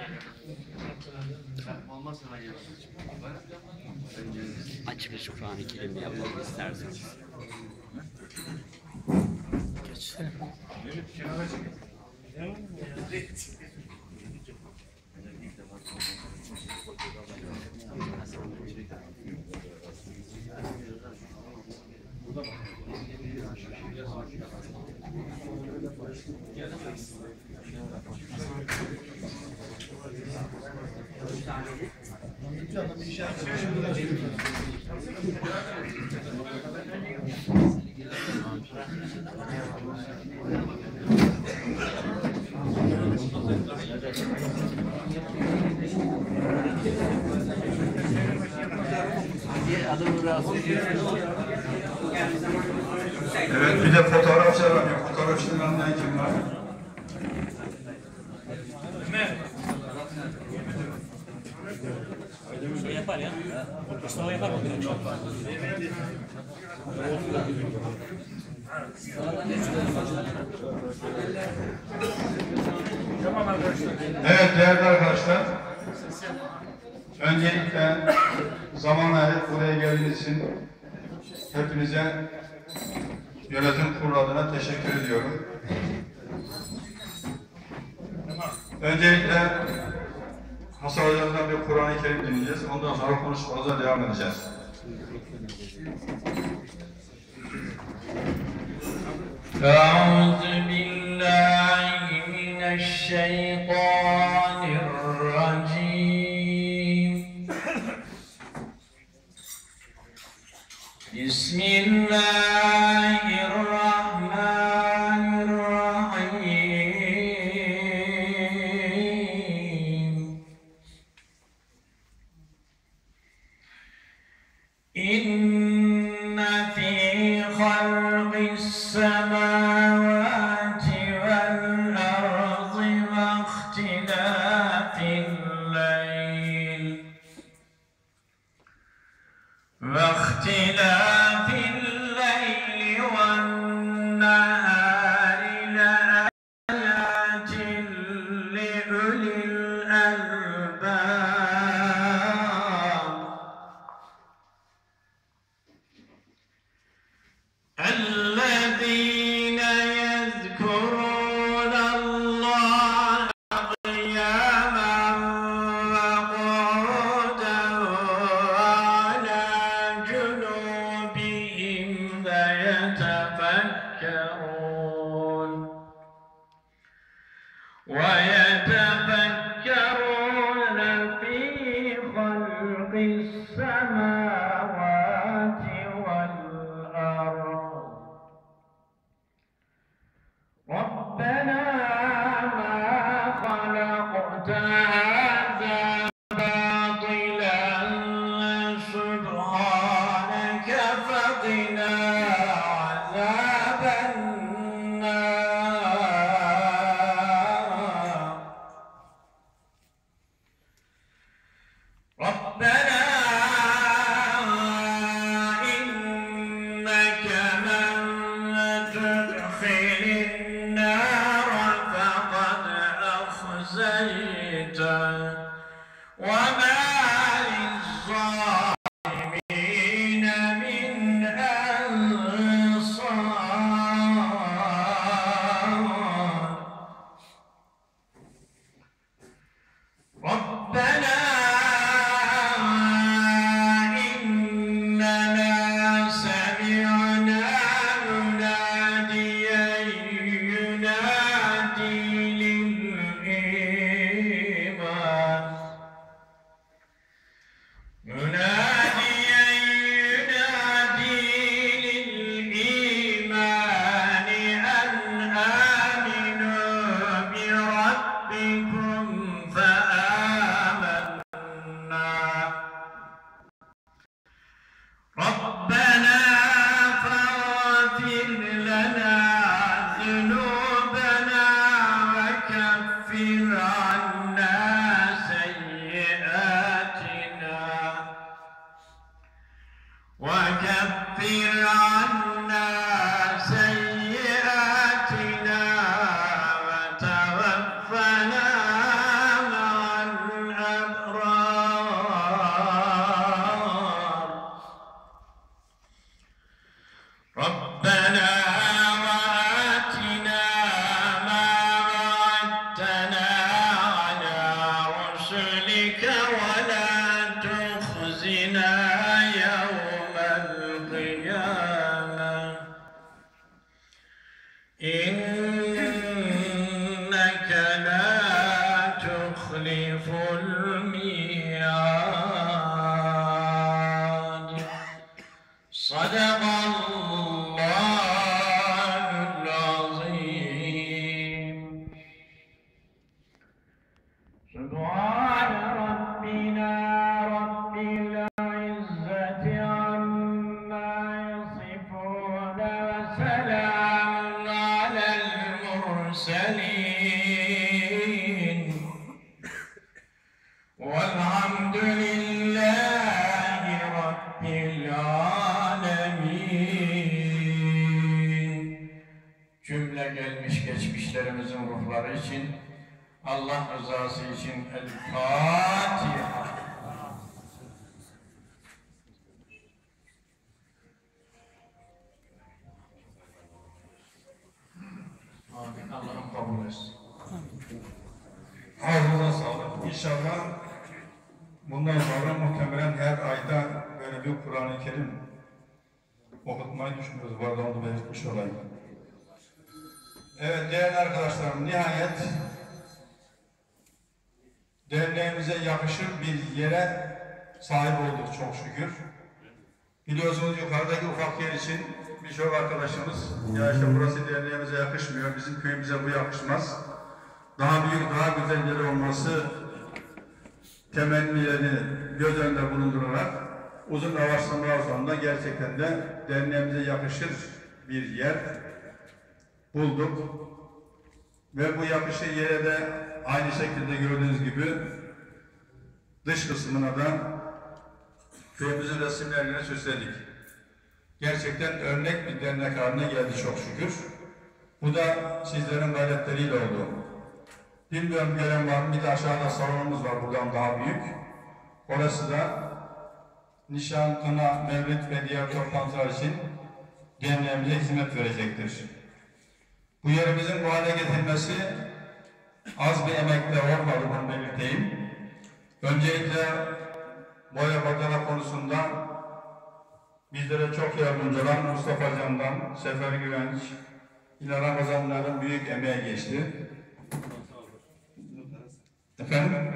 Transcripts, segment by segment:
Açmış Kur'an-ı Kerim yapalım isterseniz. Geçsene. Evet, bir de fotoğrafçılar var. Fotoğrafçıların anlayan kim var? Şey yapar ya. Mustafa yapar mı? Evet değerli arkadaşlar. Öncelikle zaman ayırıp buraya geldiğiniz için hepinize yönetim kurulu adına teşekkür ediyorum. Öncelikle Hasan Hocam'dan bir Kur'an-ı Kerim dinleyeceğiz. Ondan sonra konuşmamıza devam edeceğiz. أعوذ بالله من الشيطان الرجيم بسم الله الرحمن الرحيم إن في خلق السماوات والأرض واختلاف الليل والنهار لآيات لأولي الألباب الذين يذكرون الله قياما وقعودا وعلى جنوبهم ويتفكرون في خلق السماوات والأرض ربنا ما خلقت هذا باطلا سبحانك فقنا عذاب النار ربنا إنك من تدخل النار فقد أخزيته وما للظالمين من أنصار ربنا إننا سمعنا مناديا ينادي للإيمان أن آمنوا بربكم فآمنا ربنا فاغفر لنا ذنوبنا وكفر عنا سيئاتنا وتوفنا مع سبحان ربنا رب العزة عما يصفون وسلام على المرسلين والحمد لله رب العالمين. Cümle gelmiş geçmişlerimizin ruhları için, Allah rızası için El Fatiha. Amin. Allah'ım kabul etsin. Ağzınıza sağlık. İnşallah bundan sonra muhtemelen her ayda böyle bir Kur'an-ı Kerim okutmayı düşünüyoruz. Bu arada onu belirtmiş olayım. Evet değerli arkadaşlarım, nihayet derneğimize yakışır bir yere sahip olduk çok şükür. Biliyorsunuz yukarıdaki ufak yer için birçok arkadaşımız ya işte burası derneğimize yakışmıyor, bizim köyümüze bu yakışmaz. Daha büyük, daha güzel yeri olması temennilerini göz önünde bulundurarak uzun araştırmalar sonunda gerçekten de derneğimize yakışır bir yer bulduk. Ve bu yakışır yere de aynı şekilde gördüğünüz gibi dış kısmına da köyümüzün resimlerini süsledik. Gerçekten örnek bir dernek haline geldi çok şükür. Bu da sizlerin gayretleriyle oldu. Bilmiyorum gelen var mı? Bir de aşağıda salonumuz var buradan daha büyük. Orası da nişan, kına, mevlid ve diğer toplantılar için derneğimize hizmet verecektir. Bu yerimizin bu hale getirmesi az bir emekle olmadı, bunu belirteyim. Öncelikle boya badana konusunda bizlere çok yardımcı olan Mustafa Can'dan, Sefer Güvenç, yine Ramazanların büyük emeği geçti. Efendim?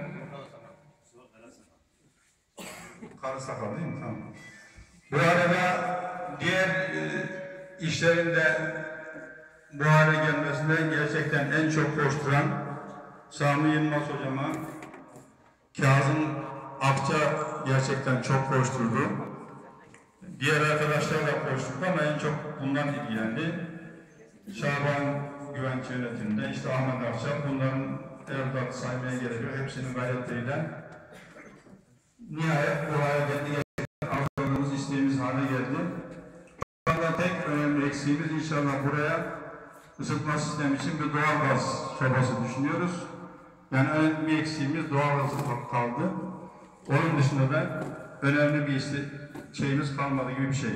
Karı sakal değil mi? Tamam. Bu arada diğer işlerinde bu hale gelmesine gerçekten en çok koşturan Sami Yılmaz hocama, Kazım Akça gerçekten çok koşturdu. Diğer arkadaşlar da koşturdu ama en çok bundan ilgilendi. Şaban Güvenç yönetiminde, işte Ahmet Akça, bunların evlat saymaya gerek yok. Hepsinin gayretleriyle nihayet bu hale geldi. Arzumuz, isteğimiz hale geldi. Şu anda tek önemli eksiğimiz inşallah buraya ısıtma sistemi için bir doğalgaz sobası düşünüyoruz. Yani önemli bir eksiğimiz doğalgaz kaldı. Onun dışında da önemli bir şeyimiz kalmadı gibi bir şey.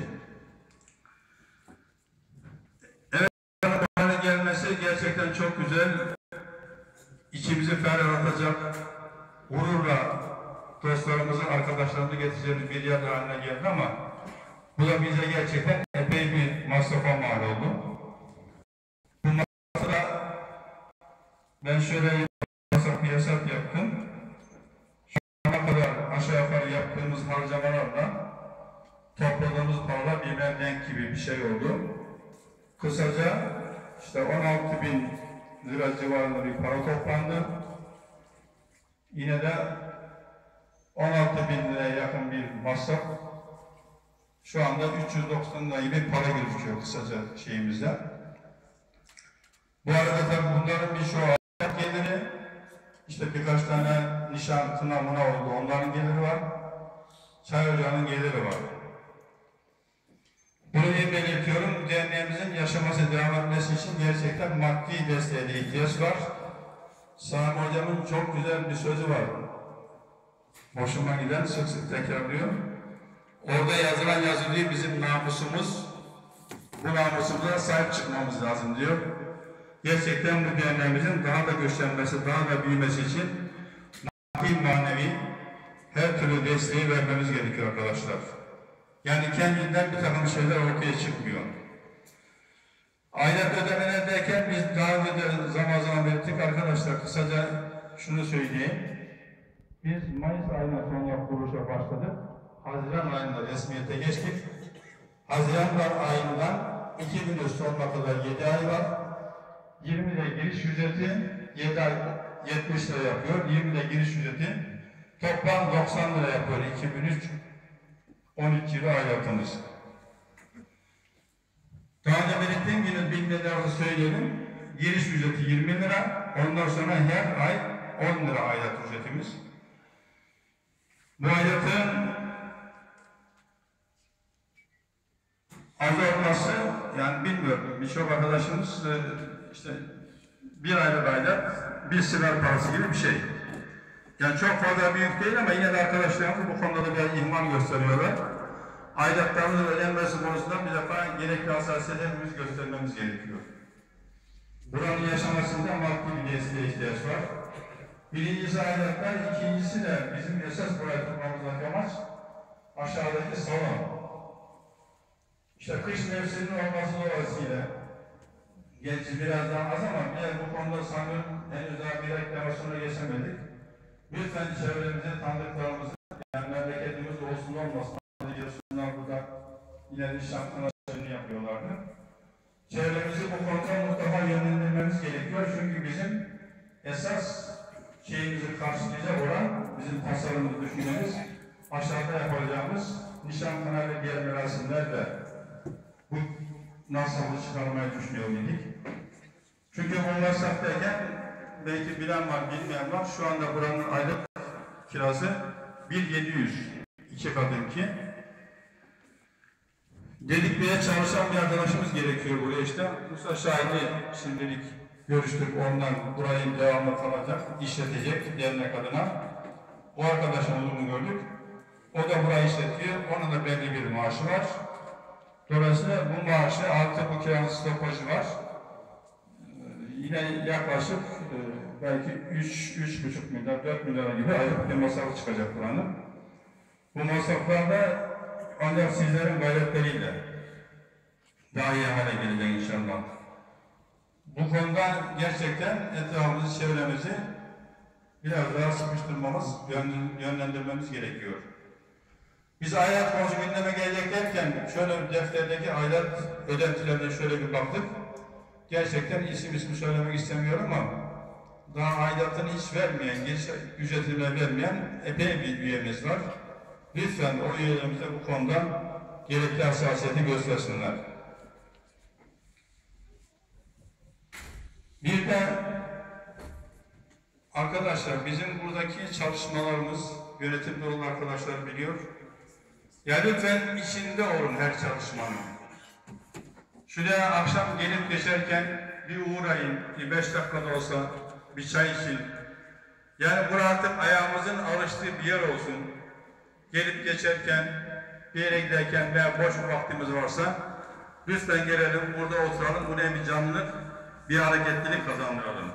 Evet, bu hale gelmesi gerçekten çok güzel. İçimizi ferahlatacak, gururla dostlarımızı, arkadaşlarımızı getireceğimiz bir yer haline geldi ama bu da bize gerçekten epey bir masrafa mal oldu. Bu masrafta ben şöyle bir hesap yaptım. Şu ana kadar aşağı yukarı yaptığımız harcamalarla topladığımız paralar birbirine denk gibi bir şey oldu. Kısaca işte 16.000 lira civarında bir para toplandı. Yine de 16.000 liraya yakın bir masraf. Şu anda 390 lira gibi para gözüküyor kısaca şeyimizde. Bu arada tabii bunların bir şu hayat geliri, işte birkaç tane nişan, kına, mına oldu. Onların geliri var. Çay ocağının geliri var. Bunu iyi belirtiyorum. Derneğimizin yaşaması, devam etmesi için gerçekten maddi desteğe de ihtiyaç var. Sami Hocam'ın çok güzel bir sözü var. Hoşuma giden, sık sık tekrarlıyor. Orada yazılan yazı diyor, bizim namusumuz, bu namusumuza sahip çıkmamız lazım diyor. Gerçekten bu derneğimizin daha da güçlenmesi, daha da büyümesi için maddi, manevi her türlü desteği vermemiz gerekiyor arkadaşlar. Yani kendinden bir takım şeyler ortaya çıkmıyor. Aylık ödemeler derken biz daha önce de zaman zaman belirttik arkadaşlar, kısaca şunu söyleyeyim. Biz Mayıs ayına sonra kuruluşa başladık. Haziran ayında resmiyete geçtik. Haziran ayından 2 gün sonuna kadar 7 ay var. 20'de giriş ücreti, 7 ay 70 lira yapıyor. 20 de giriş ücreti. Toplam 90 lira yapıyor. 2003 12 lira aidatımız. Daha önce belirttiğim gibi bilgileri söyleyelim. Giriş ücreti 20 lira. Ondan sonra her ay 10 lira aidat ücretimiz. Bu aidatın azaltması, yani bilmiyorum, birçok arkadaşımız işte bir aylık aidat, bir sigara parası gibi bir şey. Yani çok fazla büyük değil ama yine de arkadaşlarımız bu konuda da bir ihmal gösteriyorlar. Aidatlarımızın ödenmesi konusunda bir defa gerekli hassasiyetimizi göstermemiz gerekiyor. Buranın yaşamasında maddi bir desteğe ihtiyaç var. Birincisi aidatlar, ikincisi de bizim esas buraya tutmamızdaki amaç aşağıdaki salon. İşte kış mevsiminin olması dolayısıyla, gerçi biraz daha az ama bu konuda sanırım henüz daha bir reklamasyona geçemedik. Lütfen çevremize tanıdıklarımızı, yani memleketimiz olsun olmasın, diyorsunlar burada yine de şartını yapıyorlardı. Çevremizi bu konuda mutlaka yönlendirmemiz gerekiyor çünkü bizim esas şeyimizi karşılayacak olan, bizim tasarımımızı düşünmemiz, aşağıda yapacağımız nişantaşı ve diğer merasimlerde bu nasıl çıkarmayı düşünüyor idik. Çünkü bu masraftayken belki bilen var, bilmeyen var. Şu anda buranın aylık kirası 1.700, 2 kadınki. Gedikli'ye çalışan bir arkadaşımız gerekiyor buraya işte. Musa Şahin'i şimdilik görüştük, ondan burayı devamlı kalacak, işletecek dernek adına. O arkadaşımızı gördük. O da burayı işletiyor, onun da belli bir maaşı var. Dolayısıyla bu maaşı artı bu kiranın stopajı var. Yine yaklaşık belki 3,5 milyar, 4 milyar gibi aylık bir masraf çıkacak buranın. Bu masraflar da ancak sizlerin gayretleriyle daha iyi hale gelecek inşallah. Bu konuda gerçekten etrafımızı, çevremizi biraz daha sıkıştırmamız, yönlendirmemiz gerekiyor. Biz aidat konusu gündeme gelecek derken şöyle bir defterdeki aidat ödentilerine şöyle bir baktık. Gerçekten isim söylemek istemiyorum ama daha aidatını hiç vermeyen, giriş ücretini vermeyen epey bir üyemiz var. Lütfen o üyelerimize bu konuda gerekli hassasiyeti göstersinler. Bir de arkadaşlar bizim buradaki çalışmalarımız yönetimde olan arkadaşlar biliyor. Ya lütfen içinde olun her çalışmanın. Şuraya akşam gelip geçerken bir uğrayın, bir 5 dakikada olsa bir çay için. Yani burası artık ayağımızın alıştığı bir yer olsun. Gelip geçerken, bir yere giderken veya boş bir vaktimiz varsa lütfen gelelim, burada oturalım, buraya bir canlılık, bir hareketlilik kazandıralım.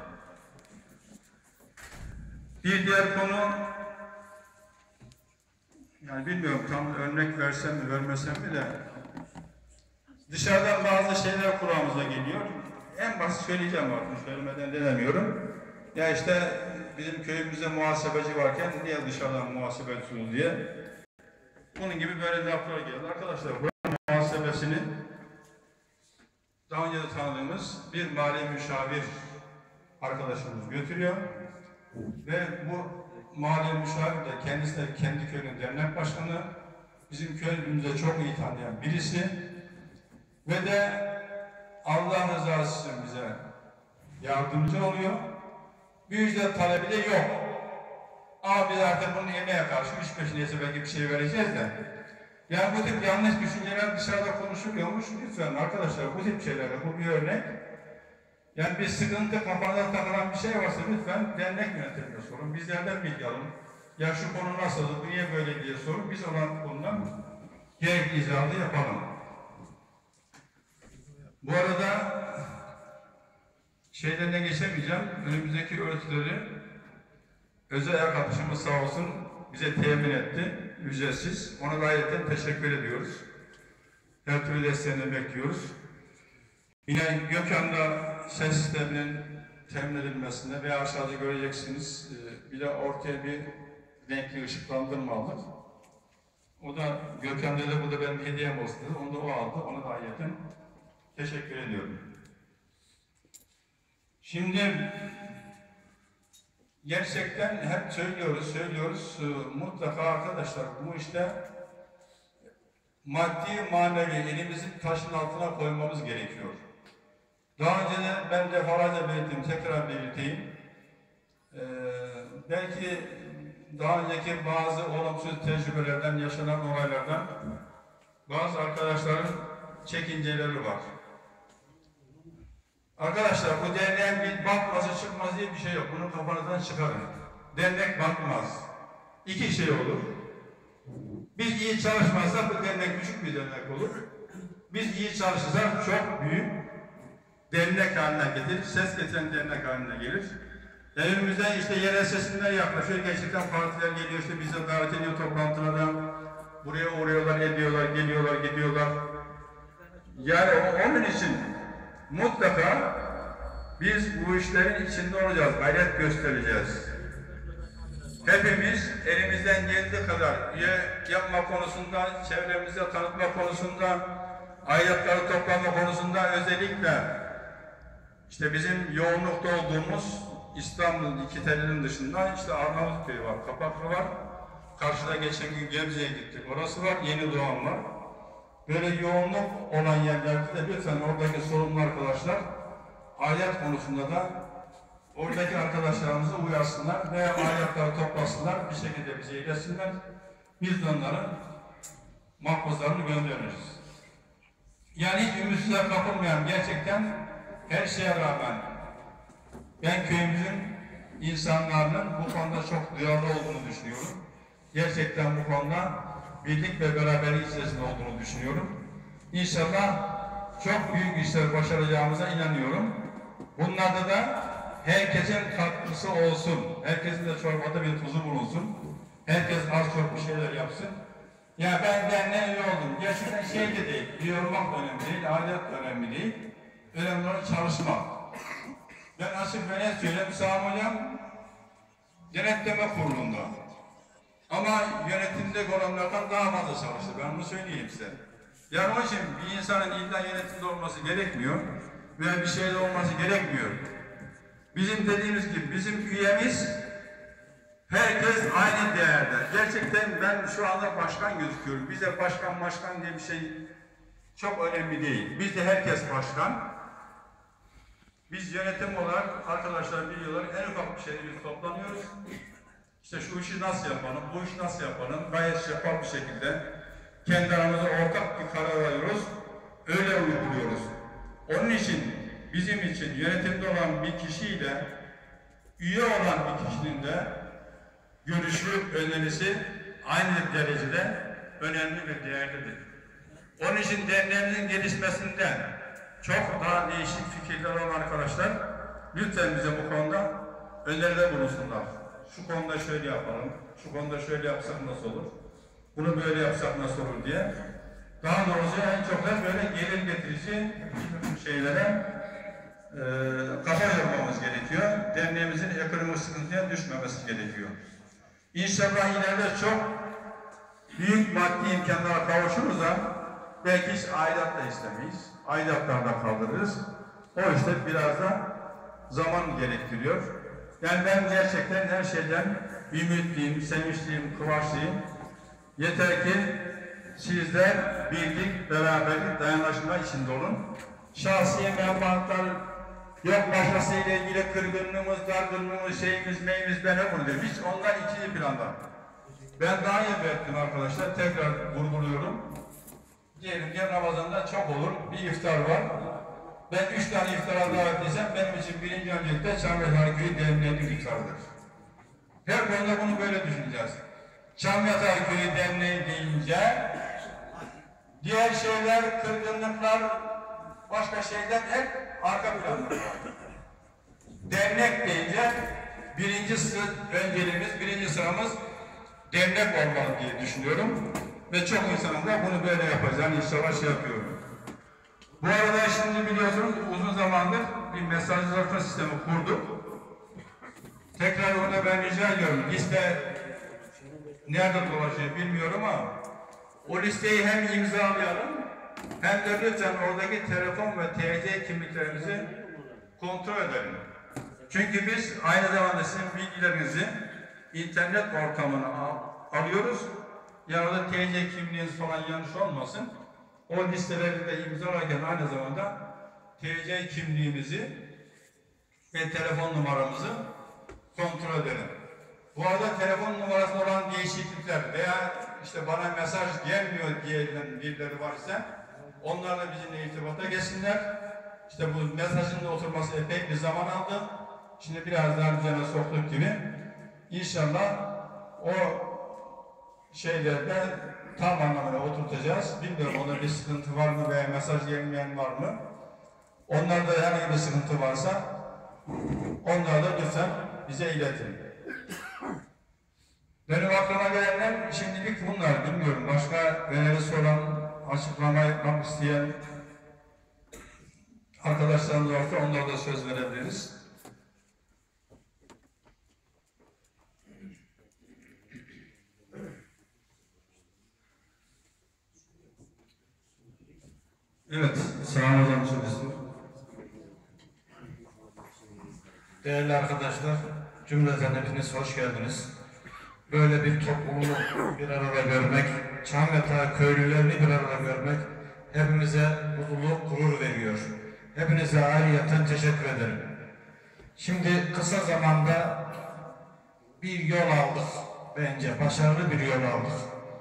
Bir diğer konu, yani bilmiyorum tam örnek versem mi vermesem mi de dışarıdan bazı şeyler kulağımıza geliyor. En basit söyleyeceğim artık, söylemeden denemiyorum. Ya işte bizim köyümüzde muhasebeci varken niye dışarıdan muhasebeciyiz diye. Bunun gibi böyle laflar geldi. Arkadaşlar buranın muhasebesini daha önce de tanıdığımız bir mali müşavir arkadaşımız götürüyor. Ve bu mali müşavir de kendisi de kendi köyünün dernek başkanı. Bizim köyümüzde çok iyi tanıyan birisi. Ve de Allah rızası için bize yardımcı oluyor. Bir ücret talebi de yok. Ama biz artık bunun emeğe karşı 3-5 neyse belki bir şey vereceğiz de. Yani bu tip yanlış düşünceler dışarıda konuşuluyormuş. Lütfen arkadaşlar bu tip şeylere bu bir örnek. Yani bir sıkıntı kafada takılan bir şey varsa lütfen dernek yönetimine sorun. Bizlerden bilgi alın. Ya şu konu nasıl, niye böyle diye sorun. Biz olan konudan gerekli izahı yapalım. Bu arada şeylerine geçemeyeceğim. Önümüzdeki örüntüleri özel arkadaşımız sağ olsun bize temin etti. Ücretsiz. Ona gayretten teşekkür ediyoruz. Her türlü desteğini bekliyoruz. Yine Gökhan'da ses sisteminin temin edilmesinde veya aşağıda göreceksiniz bir de ortaya bir renkli ışıklandırma aldık. O da Gökhan'da da bu da benim hediyem olsun dedi. Onu da o aldı. Ona da ayrıca teşekkür ediyorum. Şimdi gerçekten hep söylüyoruz. Mutlaka arkadaşlar bu işte maddi manevi elimizi taşın altına koymamız gerekiyor. Daha önce de ben defalarca belirttim, tekrar belirteyim. Belki daha önceki bazı olumsuz tecrübelerden, yaşanan olaylardan bazı arkadaşların çekinceleri var. Arkadaşlar bu derneğin bir bakması çıkmaz diye bir şey yok. Bunu kafanızdan çıkarın. Dernek bakmaz. İki şey olur. Biz iyi çalışmazsak bu dernek küçük bir dernek olur. Biz iyi çalışırsak çok büyük dernek haline gelir. Ses getiren dernek haline gelir. Önümüzden işte yerel seçimler yaklaşıyor. Gerçekten partiler geliyor, işte bize davet ediyor toplantılara. Buraya uğruyorlar, ediyorlar, geliyorlar, gidiyorlar. Yani onun için mutlaka biz bu işlerin içinde olacağız, gayret göstereceğiz. Hepimiz elimizden geldiği kadar üye yapma konusunda, çevremize tanıtma konusunda, aidatları toplama konusunda özellikle işte bizim yoğunlukta olduğumuz İstanbul iki telinin dışında işte Arnavutköy var, Kapaklı var. Karşıda geçen gün Gebze'ye gittik. Orası var, Yeni Doğan var. Böyle yoğunluk olan yerlerde de lütfen oradaki sorumlu arkadaşlar aidat konusunda da oradaki arkadaşlarımızı uyarsınlar veya aidatları toplasınlar, bir şekilde bize iletsinler. Biz de onların makbuzlarını göndeririz. Yani hiç ümitsizliğe kapılmayan, gerçekten her şeye rağmen ben köyümüzün insanlarının bu konuda çok duyarlı olduğunu düşünüyorum. Gerçekten bu konuda birlik ve beraberlik içerisinde olduğunu düşünüyorum. İnşallah çok büyük işler başaracağımıza inanıyorum. Bunlarda da herkesin katkısı olsun. Herkesin de çorbada bir tuzu bulunsun. Herkes az çok bir şeyler yapsın. Ya ben derneğe üye oldum. Gerçekten şey de değil. Üye olmak önemli değil, aidat önemli değil. Önemli olan çalışmak. Ben açık ve net söyleyeyim, Sami Hocam denetleme kurulunda. Ama yönetimde olanlardan daha fazla çalıştı. Ben bunu söyleyeyim size. Yani onun için bir insanın illa yönetimde olması gerekmiyor veya bir şeyde olması gerekmiyor. Bizim dediğimiz gibi bizim üyemiz herkes aynı değerde. Gerçekten ben şu anda başkan gözüküyorum. Bize başkan diye bir şey çok önemli değil. Bizde herkes başkan. Biz yönetim olarak arkadaşlar biliyorlar en ufak bir şeyde biz toplanıyoruz. İşte şu işi nasıl yapalım, bu işi nasıl yapalım, gayet şeffaf bir şekilde kendi aramızda ortak bir karar alıyoruz, öyle uyguluyoruz. Onun için bizim için yönetimde olan bir kişiyle üye olan bir kişinin de görüşü, önerisi aynı derecede önemli ve değerlidir. Onun için derneğimizin gelişmesinden çok daha değişik fikirler olan arkadaşlar lütfen bize bu konuda öneride bulunsunlar. Şu konuda şöyle yapalım, şu konuda şöyle yapsak nasıl olur, bunu böyle yapsak nasıl olur diye. Daha doğrusu en çok da böyle gelir getirici şeylere kafa yormamız gerekiyor. Derneğimizin ekonomik sıkıntıya düşmemesi gerekiyor. İnşallah ileride çok büyük maddi imkanlara kavuşuruz da belki hiç aidat da istemeyiz. Aidatlarla kaldırırız. O işte biraz da zaman gerektiriyor. Yani ben gerçekten her şeyden ümitliyim, sevinçliyim, kıvançlıyım. Yeter ki sizler birlik, beraberlik, dayanışma içinde olun. Şahsi menfaatler yok, başkasıyla ilgili kırgınlığımız, dargınlığımız, şeyimiz, meyimiz, ben hep onu diyorum. Hiç onlar ikinci planda. Ben daha iyi belirttim arkadaşlar, tekrar vurguluyorum. Diyelim ki Ramazan'da çok olur, bir iftar var. Ben 3 tane iftara davetliysem benim için birinci öncelikle Çamyatar Köyü Derneği'nin iftarıdır. Her konuda bunu böyle düşüneceğiz. Çamyatar Köyü Derneği deyince diğer şeyler, kırgınlıklar, başka şeyler hep arka planda var. Dernek deyince birinci sıramız dernek olmalı diye düşünüyorum. Ve çok insanın da bunu böyle yapacağını inşallah şey yapıyorum. Bu arada şimdi biliyorsunuz uzun zamandır bir mesajlaşma sistemi kurduk. Tekrar orada ben rica ediyorum. Liste nerede dolaşıyor bilmiyorum ama o listeyi hem imzalayalım hem de lütfen oradaki telefon ve TC kimliklerimizi kontrol edelim. Çünkü biz aynı zamanda sizin bilgilerinizi internet ortamına alıyoruz. Yani orada TC kimliğiniz falan yanlış olmasın. O listeleri de imzalarken aynı zamanda TC kimliğimizi ve telefon numaramızı kontrol edelim. Bu arada telefon numarasında olan değişiklikler veya işte bana mesaj gelmiyor diyen birileri varsa onlarla bizimle irtibata geçsinler. İşte bu mesajın da oturması epey bir zaman aldı. Şimdi biraz daha düzene soktuk gibi. İnşallah o şeylerde tam anlamıyla oturtacağız. Bilmiyorum onda bir sıkıntı var mı veya mesaj gelmeyen var mı? Onlarda herhangi bir sıkıntı varsa onları da lütfen bize iletin. Benim aklıma gelenler şimdilik bunlar. Bilmiyorum. Başka önerisi olan, açıklama yapmak isteyen arkadaşlarımız varsa onlara da söz verebiliriz. Evet, sağ olun hocam. Değerli arkadaşlar, cümleten hepiniz hoş geldiniz. Böyle bir topluluğu bir arada görmek, Çamyatağı köylülerini bir arada görmek hepimize mutluluk, gurur veriyor. Hepinize ayrıyeten teşekkür ederim. Şimdi kısa zamanda bir yol aldık. Bence başarılı bir yol aldık.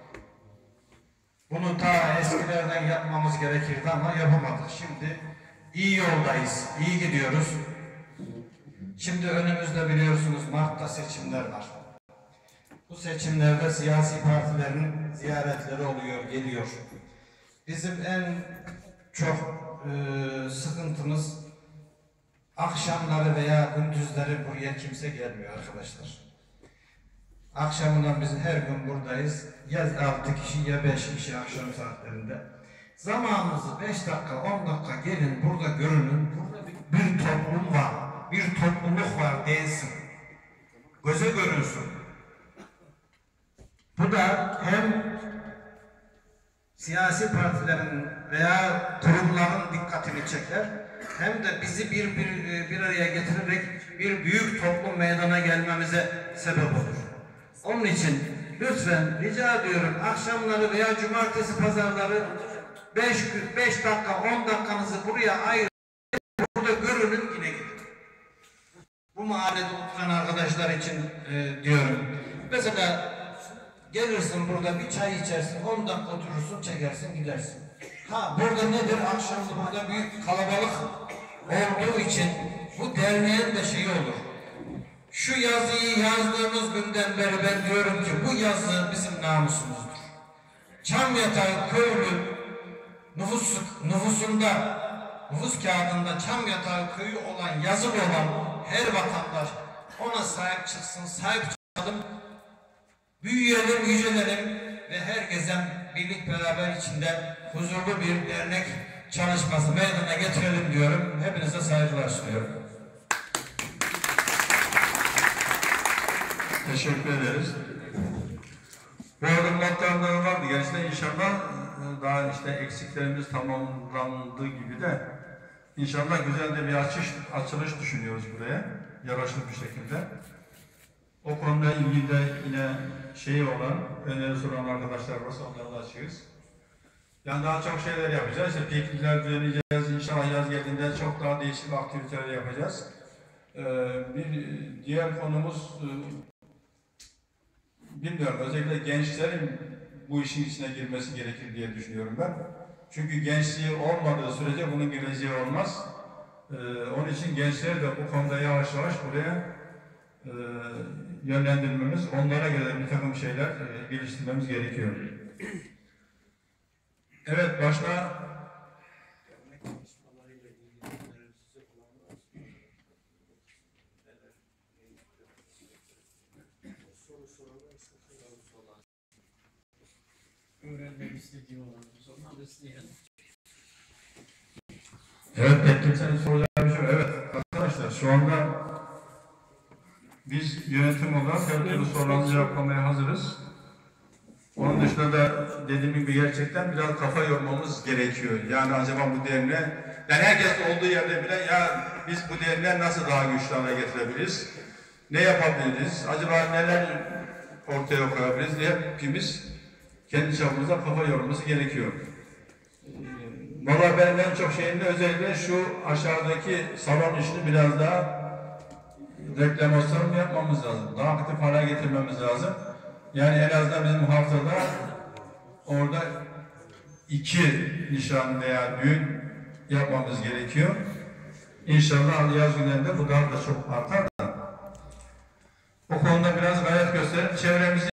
Bunu ta eskilerden yapmamız gerekirdi ama yapamadık. Şimdi iyi yoldayız, iyi gidiyoruz. Şimdi önümüzde biliyorsunuz Mart'ta seçimler var. Bu seçimlerde siyasi partilerin ziyaretleri oluyor, geliyor. Bizim en çok sıkıntımız akşamları veya gündüzleri buraya kimse gelmiyor arkadaşlar. Akşamından biz her gün buradayız. Ya 6 kişi ya 5 kişi akşam saatlerinde. Zamanınızı 5 dakika 10 dakika gelin burada görünün. Burada bir toplum var, bir topluluk var değilsin. Göze görünsün. Bu da hem siyasi partilerin veya kurumların dikkatini çeker, hem de bizi bir araya getirerek bir büyük toplum meydana gelmemize sebep olur. Onun için lütfen rica ediyorum akşamları veya cumartesi pazarları 5 dakika 10 dakikanızı buraya ayırın, burada görünün yine gidin. Bu mahallede oturan arkadaşlar için diyorum. Mesela gelirsin burada bir çay içersin, 10 dakika oturursun, çekersin, gidersin. Ha burada nedir? Akşamda burada büyük kalabalık olduğu için bu derneğin de şeyi olur. Şu yazıyı yazdığımız günden beri ben diyorum ki bu yazı bizim namusumuzdur. Çamyatağı köylü nüfus kağıdında Çamyatağı köyü olan, yazılı olan her vatandaş ona sahip çıksın, sahip çıkalım. Büyüyelim, yücelelim ve herkesten birlik beraber içinde huzurlu bir dernek çalışması meydana getirelim diyorum. Hepinize saygılar sunuyorum. Teşekkür ederiz. Bu adımlardan vardı. Gerçekten inşallah daha işte eksiklerimiz tamamlandığı gibi de inşallah güzel de bir açılış düşünüyoruz buraya. Yaraşlı bir şekilde. O konuda ilgili de yine şeyi olan, önerisi olan arkadaşlar varsa onları da açığız. Yani daha çok şeyler yapacağız. İşte piknikler düzenleyeceğiz. İnşallah yaz geldiğinde çok daha değişik aktiviteler yapacağız. Bir diğer konumuz bilmiyorum, özellikle gençlerin bu işin içine girmesi gerekir diye düşünüyorum ben. Çünkü gençliği olmadığı sürece bunun geleceği olmaz. Onun için gençleri de bu konuda yavaş yavaş buraya yönlendirmemiz, onlara göre bir takım şeyler geliştirmemiz gerekiyor. Evet, başka Öğrenmek istediğim olan soruları isteyelim. evet, pek kimsenin soracağı bir şey yok. Evet, arkadaşlar şu anda biz yönetim olarak her türlü sorularımızı yapmaya hazırız. Onun dışında da dediğim gibi gerçekten biraz kafa yormamız gerekiyor. Yani acaba bu devre, yani herkes olduğu yerde bile ya biz bu derneği nasıl daha güçlü hale getirebiliriz? Ne yapabiliriz? Acaba neler ortaya koyabiliriz diye hepimiz kendi çapımızda kafa yormamız gerekiyor. Valla benim en çok şeyinde özellikle şu aşağıdaki salon işini biraz daha reklamasyon yapmamız lazım. Daha aktif hale getirmemiz lazım. Yani en azından bizim haftada orada 2 nişan veya düğün yapmamız gerekiyor. İnşallah yaz günlerinde bu daha da çok artar da. O konuda biraz gayret gösterip çevremizi